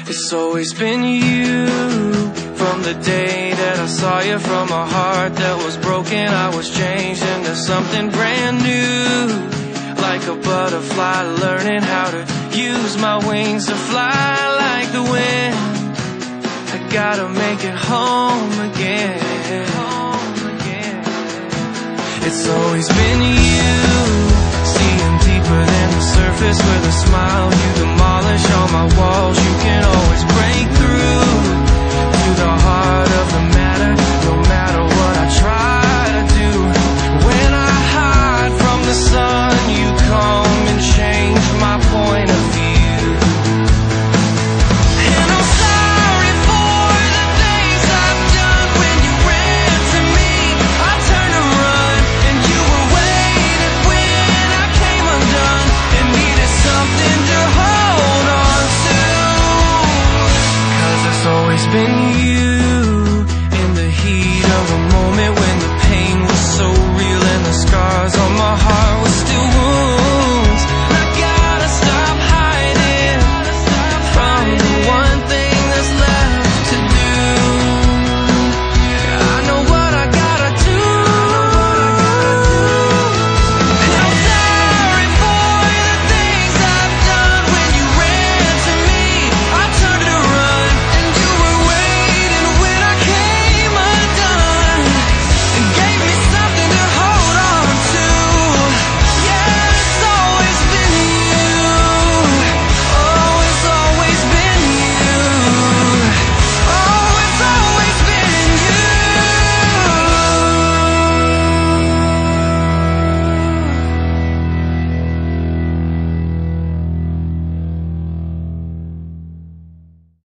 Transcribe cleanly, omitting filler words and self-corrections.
It's always been you. From the day that I saw you, from a heart that was broken, I was changed into something brand new. Like a butterfly learning how to use my wings to fly like the wind. I gotta make it home again. It's always been you. Seeing deeper than the surface with a smile. You demolish all my walls. You can always break through.